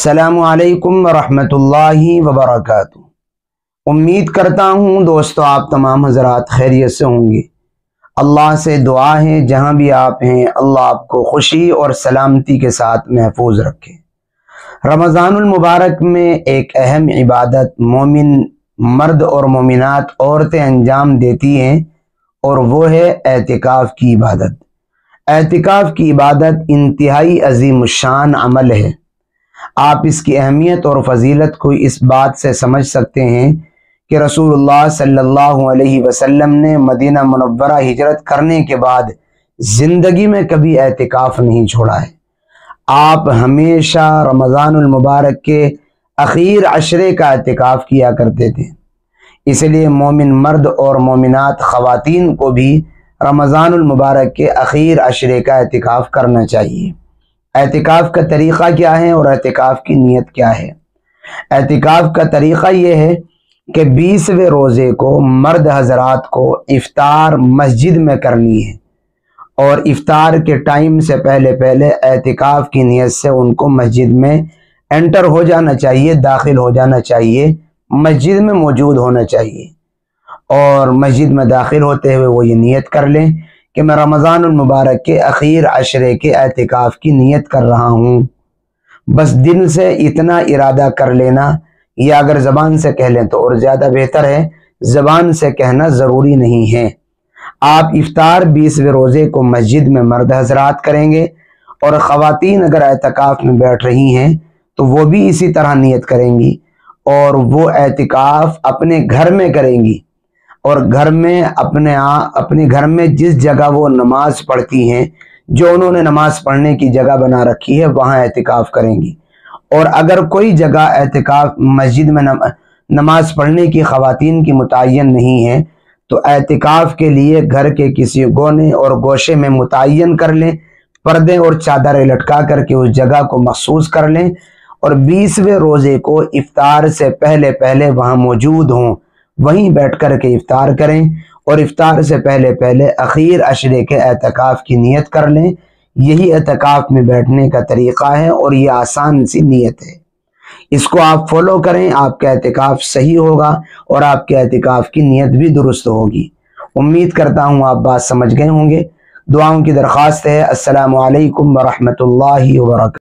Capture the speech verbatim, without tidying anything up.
अस्सलामु अलैकुम वरहमतुल्लाहि वबरकातुहू। उम्मीद करता हूँ दोस्तों आप तमाम हज़रात खैरियत से होंगे। अल्लाह से दुआ है जहाँ भी आप हैं अल्लाह आपको खुशी और सलामती के साथ महफूज रखे। रमज़ानुल मुबारक में एक अहम इबादत मोमिन मर्द और मोमिनात औरतें अंजाम देती हैं और वो है एतिकाफ़ की इबादत। एतिकाफ़ की इबादत इंतहाई अजीम शान अमल है। आप इसकी अहमियत और फजीलत को इस बात से समझ सकते हैं कि रसूलुल्लाह सल्लल्लाहु अलैहि वसल्लम ने मदीना मुनव्वरा हिजरत करने के बाद ज़िंदगी में कभी एतिकाफ़ नहीं छोड़ा है। आप हमेशा रमज़ानुल मुबारक के आखिर अशरे का एतिकाफ़ किया करते थे। इसलिए मोमिन मर्द और मोमिनात ख़वातीन को भी रमज़ानुल मुबारक के आखिर अशरे का एतिकाफ़ करना चाहिए। एतिकाफ़ का तरीक़ा क्या है और एतिकाफ़ की नीयत क्या है? एतिकाफ़ का तरीक़ा ये है कि बीसवें रोज़े को मर्द हज़रात को इफ्तार मस्जिद में करनी है और इफ्तार के टाइम से पहले पहले एतिकाफ़ की नीयत से उनको मस्जिद में एंटर हो जाना चाहिए, दाखिल हो जाना चाहिए, मस्जिद में मौजूद होना चाहिए। और मस्जिद में दाखिल होते हुए वो ये नीयत कर लें कि मैं रमज़ानुल मुबारक के आखिर अशरे के एतिकाफ़ की नीयत कर रहा हूँ। बस दिल से इतना इरादा कर लेना, या अगर ज़बान से कह लें तो और ज़्यादा बेहतर है, ज़बान से कहना ज़रूरी नहीं है। आप इफ्तार बीसवें रोज़े को मस्जिद में मर्द हज़रात करेंगे और ख़वातीन अगर एतिकाफ़ में बैठ रही हैं तो वो भी इसी तरह नीयत करेंगी और वो एतिकाफ़ अपने घर में करेंगी और घर में अपने आ, अपने घर में जिस जगह वो नमाज पढ़ती हैं, जो उन्होंने नमाज पढ़ने की जगह बना रखी है, वहाँ एतिकाफ़ करेंगी। और अगर कोई जगह एतिकाफ़ मस्जिद में नम, नमाज पढ़ने की ख़वातीन की मुतय्यन नहीं है तो एतिकाफ़ के लिए घर के किसी कोने और गोशे में मुतय्यन कर लें, पर्दे और चादरें लटका करके उस जगह को मखसूस कर लें और बीसवें रोज़े को इफ्तार से पहले पहले वहाँ मौजूद हों, वहीं बैठ कर के इफ्तार करें और इफ्तार से पहले पहले आखिर अशरे के एतिकाफ़ की नीयत कर लें। यही एतिकाफ़ में बैठने का तरीक़ा है और ये आसान सी नीयत है। इसको आप फॉलो करें, आपका एतिकाफ़ सही होगा और आपके एतिकाफ़ की नीयत भी दुरुस्त होगी। उम्मीद करता हूँ आप बात समझ गए होंगे। दुआओं की दरख्वास्त है। अस्सलामु अलैकुम वरहमतुल्लाहि वबरकातुहू।